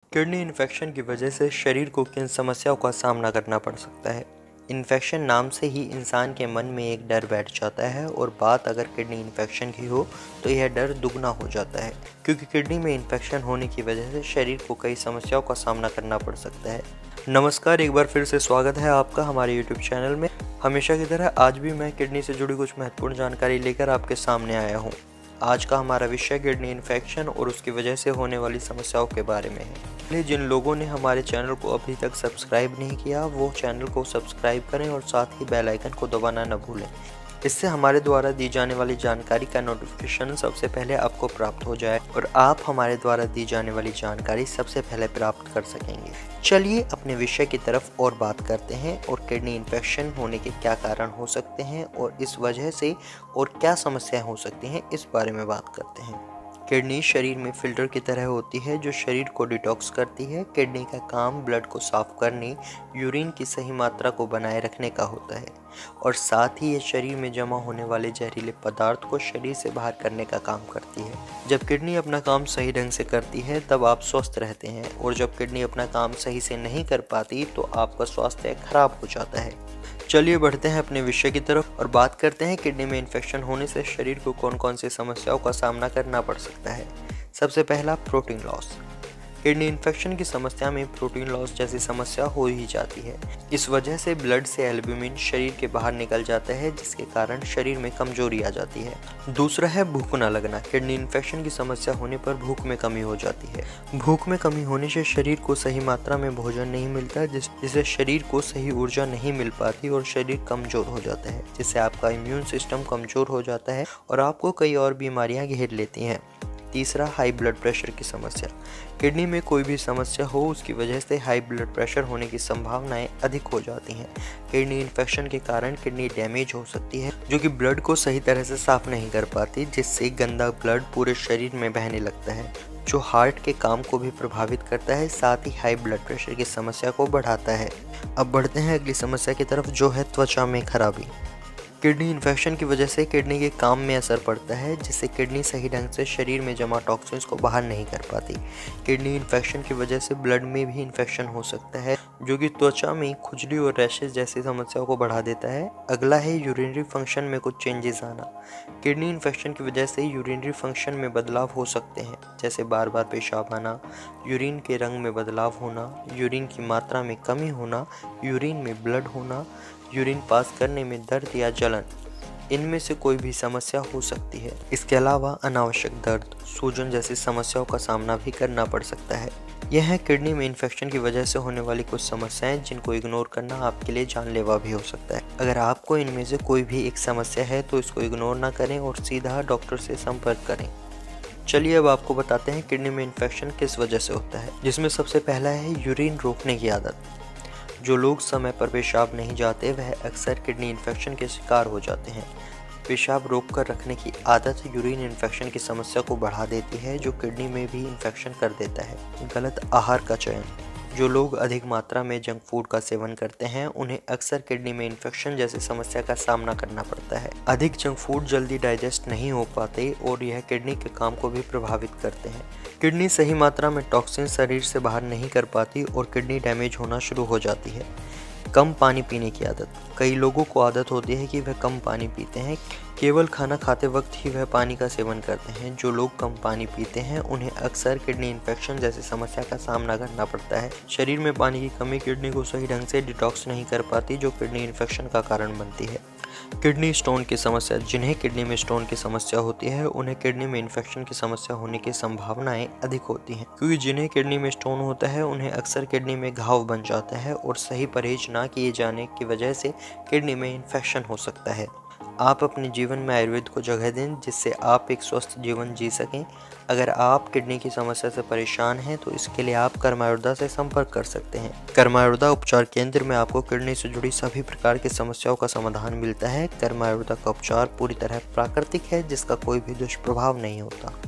Kidney infection की वजह से शरीर को किन समस्याओं का सामना करना पड़ सकता है। इन्फेक्शन नाम से ही इंसान के मन में एक डर बैठ जाता है और बात अगर किडनी इन्फेक्शन की हो तो यह डर दुगना हो जाता है, क्योंकि किडनी में इन्फेक्शन होने की वजह से शरीर को कई समस्याओं का सामना करना पड़ सकता है। नमस्कार, एक बार फिर से स्वागत है आपका हमारे यूट्यूब चैनल में। हमेशा की तरह आज भी मैं किडनी से जुड़ी कुछ महत्वपूर्ण जानकारी लेकर आपके सामने आया हूँ। आज का हमारा विषय किडनी इन्फेक्शन और उसकी वजह से होने वाली समस्याओं के बारे में है। जिन लोगों ने हमारे चैनल को अभी तक सब्सक्राइब नहीं किया वो चैनल को सब्सक्राइब करें और साथ ही बेल आइकन को दबाना न भूलें। इससे हमारे द्वारा दी जाने वाली जानकारी का नोटिफिकेशन सबसे पहले आपको प्राप्त हो जाए और आप हमारे द्वारा दी जाने वाली जानकारी सबसे पहले प्राप्त कर सकेंगे। चलिए अपने विषय की तरफ और बात करते हैं और किडनी इन्फेक्शन होने के क्या कारण हो सकते हैं और इस वजह से और क्या समस्याएं हो सकती हैं इस बारे में बात करते हैं। किडनी शरीर में फिल्टर की तरह होती है जो शरीर को डिटॉक्स करती है। किडनी का काम ब्लड को साफ करने, यूरिन की सही मात्रा को बनाए रखने का होता है और साथ ही ये शरीर में जमा होने वाले जहरीले पदार्थ को शरीर से बाहर करने का काम करती है। जब किडनी अपना काम सही ढंग से करती है तब आप स्वस्थ रहते हैं और जब किडनी अपना काम सही से नहीं कर पाती तो आपका स्वास्थ्य खराब हो जाता है। चलिए बढ़ते हैं अपने विषय की तरफ और बात करते हैं किडनी में इन्फेक्शन होने से शरीर को कौन कौन सी समस्याओं का सामना करना पड़ सकता है। सबसे पहला, प्रोटीन लॉस। किडनी इन्फेक्शन की समस्या में प्रोटीन लॉस जैसी समस्या हो ही जाती है। इस वजह से ब्लड से एल्ब्यूमिन शरीर के बाहर निकल जाता है जिसके कारण शरीर में कमजोरी आ जाती है। दूसरा है भूख न लगना। किडनी इन्फेक्शन की समस्या होने पर भूख में कमी हो जाती है। भूख में कमी होने से शरीर को सही मात्रा में भोजन नहीं मिलता जिससे शरीर को सही ऊर्जा नहीं मिल पाती और शरीर कमजोर हो जाता है, जिससे आपका इम्यून सिस्टम कमजोर हो जाता है और आपको कई और बीमारियां घेर लेती हैं। तीसरा, हाई ब्लड प्रेशर की समस्या। किडनी में कोई भी समस्या हो उसकी वजह से हाई ब्लड प्रेशर होने की संभावनाएं अधिक हो जाती हैं। किडनी इन्फेक्शन के कारण किडनी डैमेज हो सकती है जो कि ब्लड को सही तरह से साफ नहीं कर पाती, जिससे गंदा ब्लड पूरे शरीर में बहने लगता है जो हार्ट के काम को भी प्रभावित करता है, साथ ही हाई ब्लड प्रेशर की समस्या को बढ़ाता है। अब बढ़ते हैं अगली समस्या की तरफ जो है त्वचा में खराबी। किडनी इन्फेक्शन की वजह से किडनी के काम में असर पड़ता है जिससे किडनी सही ढंग से शरीर में जमा टॉक्सिन्स को बाहर नहीं कर पाती। किडनी इन्फेक्शन की वजह से ब्लड में भी इन्फेक्शन हो सकता है जो कि त्वचा में खुजली और रैशेज जैसी समस्याओं को बढ़ा देता है। अगला है यूरिनरी फंक्शन में कुछ चेंजेस आना। किडनी इन्फेक्शन की वजह से यूरिनरी फंक्शन में बदलाव हो सकते हैं, जैसे बार बार पेशाब आना, यूरिन के रंग में बदलाव होना, यूरिन की मात्रा में कमी होना, यूरिन में ब्लड होना, यूरिन पास करने में दर्द या जलन। इनमें से कोई भी समस्या हो सकती है। इसके अलावा अनावश्यक दर्द, सूजन जैसी समस्याओं का सामना भी करना पड़ सकता है। यह है किडनी में इन्फेक्शन की वजह से होने वाली कुछ समस्याएं जिनको इग्नोर करना आपके लिए जानलेवा भी हो सकता है। अगर आपको इनमें से कोई भी एक समस्या है तो इसको इग्नोर ना करें और सीधा डॉक्टर से संपर्क करें। चलिए अब आपको बताते हैं किडनी में इन्फेक्शन किस वजह से होता है, जिसमें सबसे पहला है यूरिन रोकने की आदत। जो लोग समय पर पेशाब नहीं जाते वह अक्सर किडनी इन्फेक्शन के शिकार हो जाते हैं। पेशाब रोक कर रखने की आदत यूरिन इन्फेक्शन की समस्या को बढ़ा देती है जो किडनी में भी इन्फेक्शन कर देता है। गलत आहार का चयन। जो लोग अधिक मात्रा में जंक फूड का सेवन करते हैं उन्हें अक्सर किडनी में इन्फेक्शन जैसी समस्या का सामना करना पड़ता है। अधिक जंक फूड जल्दी डाइजेस्ट नहीं हो पाते और यह किडनी के काम को भी प्रभावित करते हैं। किडनी सही मात्रा में टॉक्सिन शरीर से बाहर नहीं कर पाती और किडनी डैमेज होना शुरू हो जाती है। कम पानी पीने की आदत। कई लोगों को आदत होती है कि वह कम पानी पीते हैं, केवल खाना खाते वक्त ही वह पानी का सेवन करते हैं। जो लोग कम पानी पीते हैं उन्हें अक्सर किडनी इन्फेक्शन जैसी समस्या का सामना करना पड़ता है। शरीर में पानी की कमी किडनी को सही ढंग से डिटॉक्स नहीं कर पाती जो किडनी इन्फेक्शन का कारण बनती है। किडनी स्टोन की समस्या। जिन्हें किडनी में स्टोन की समस्या होती है उन्हें किडनी में इन्फेक्शन की समस्या होने की संभावनाएं अधिक होती हैं, क्योंकि जिन्हें किडनी में स्टोन होता है उन्हें अक्सर किडनी में घाव बन जाता है और सही परहेज ना किए जाने की वजह से किडनी में इन्फेक्शन हो सकता है। आप अपने जीवन में आयुर्वेद को जगह दें जिससे आप एक स्वस्थ जीवन जी सकें। अगर आप किडनी की समस्या से परेशान हैं तो इसके लिए आप कर्मायुर्दा से संपर्क कर सकते हैं। कर्मायुर्दा उपचार केंद्र में आपको किडनी से जुड़ी सभी प्रकार की समस्याओं का समाधान मिलता है। कर्मायुर्दा का उपचार पूरी तरह प्राकृतिक है जिसका कोई भी दुष्प्रभाव नहीं होता।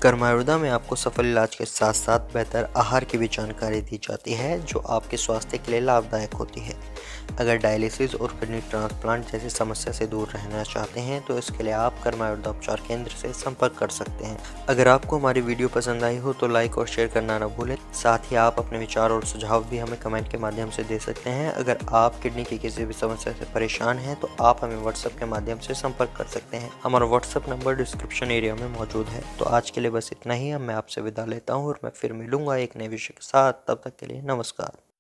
कर्मायुर्दा में आपको सफल इलाज के साथ साथ बेहतर आहार की भी जानकारी दी जाती है जो आपके स्वास्थ्य के लिए लाभदायक होती है। अगर डायलिसिस और किडनी ट्रांसप्लांट जैसी समस्या से दूर रहना चाहते हैं तो इसके लिए आप कर्मायुर्दा उपचार केंद्र से संपर्क कर सकते हैं। अगर आपको हमारी वीडियो पसंद आई हो तो लाइक और शेयर करना न भूलें। साथ ही आप अपने विचार और सुझाव भी हमें कमेंट के माध्यम से दे सकते हैं। अगर आप किडनी की किसी भी समस्या से परेशान हैं तो आप हमें व्हाट्सएप के माध्यम से संपर्क कर सकते हैं। हमारा व्हाट्सएप नंबर डिस्क्रिप्शन एरिया में मौजूद है। तो आज के लिए बस इतना ही। अब मैं आपसे विदा लेता हूँ और मैं फिर मिलूंगा एक नए विषय के साथ। तब तक के लिए नमस्कार।